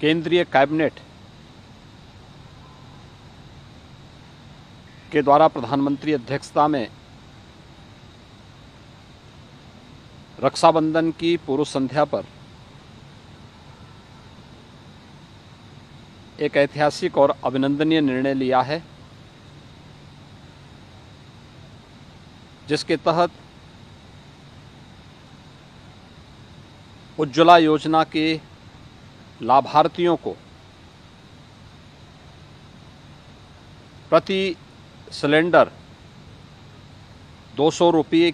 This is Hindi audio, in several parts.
केंद्रीय कैबिनेट के द्वारा प्रधानमंत्री अध्यक्षता में रक्षाबंधन की पूर्व संध्या पर एक ऐतिहासिक और अभिनंदनीय निर्णय लिया है, जिसके तहत उज्ज्वला योजना के लाभार्थियों को प्रति सिलेंडर 200 रुपये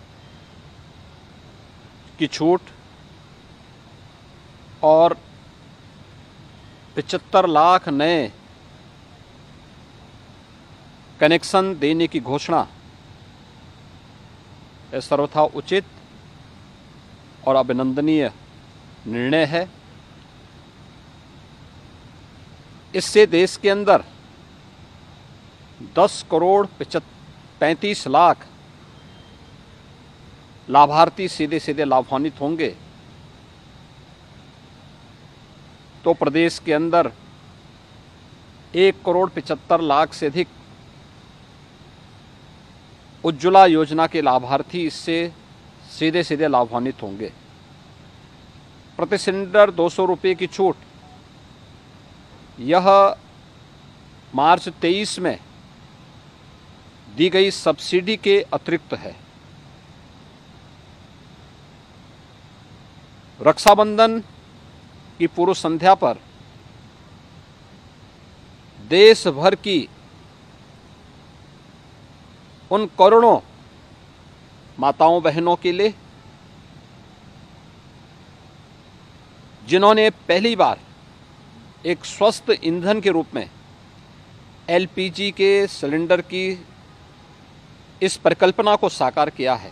की छूट और 75 लाख नए कनेक्शन देने की घोषणा यह सर्वथा उचित और अभिनंदनीय निर्णय है। इससे देश के अंदर 10 करोड़ 35 लाख लाभार्थी सीधे सीधे लाभान्वित होंगे, तो प्रदेश के अंदर 1 करोड़ 75 लाख से अधिक उज्ज्वला योजना के लाभार्थी इससे सीधे सीधे लाभान्वित होंगे। प्रति सिलेंडर 200 रुपये की छूट यह मार्च 23 में दी गई सब्सिडी के अतिरिक्त है। रक्षाबंधन की पूर्व संध्या पर देश भर की उन करोड़ों माताओं बहनों के लिए जिन्होंने पहली बार एक स्वस्थ ईंधन के रूप में एलपीजी के सिलेंडर की इस परिकल्पना को साकार किया है,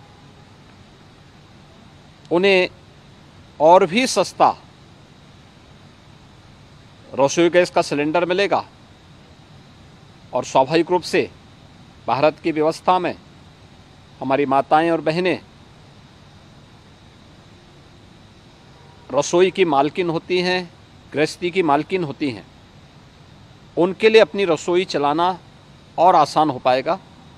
उन्हें और भी सस्ता रसोई गैस का सिलेंडर मिलेगा और स्वाभाविक रूप से भारत की व्यवस्था में हमारी माताएं और बहनें रसोई की मालकिन होती हैं, गृहस्थी की मालकिन होती हैं, उनके लिए अपनी रसोई चलाना और आसान हो पाएगा।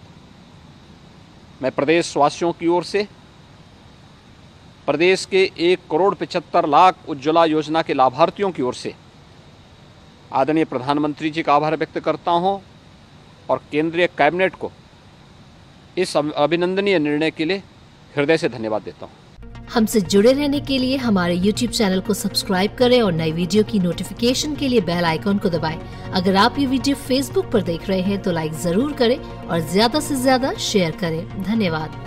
मैं प्रदेश वासियों की ओर से प्रदेश के 1 करोड़ 75 लाख उज्ज्वला योजना के लाभार्थियों की ओर से आदरणीय प्रधानमंत्री जी का आभार व्यक्त करता हूं और केंद्रीय कैबिनेट को इस अभिनंदनीय निर्णय के लिए हृदय से धन्यवाद देता हूं। हमसे जुड़े रहने के लिए हमारे YouTube चैनल को सब्सक्राइब करें और नई वीडियो की नोटिफिकेशन के लिए बेल आइकॉन को दबाएं। अगर आप ये वीडियो Facebook पर देख रहे हैं तो लाइक जरूर करें और ज्यादा से ज्यादा शेयर करें। धन्यवाद।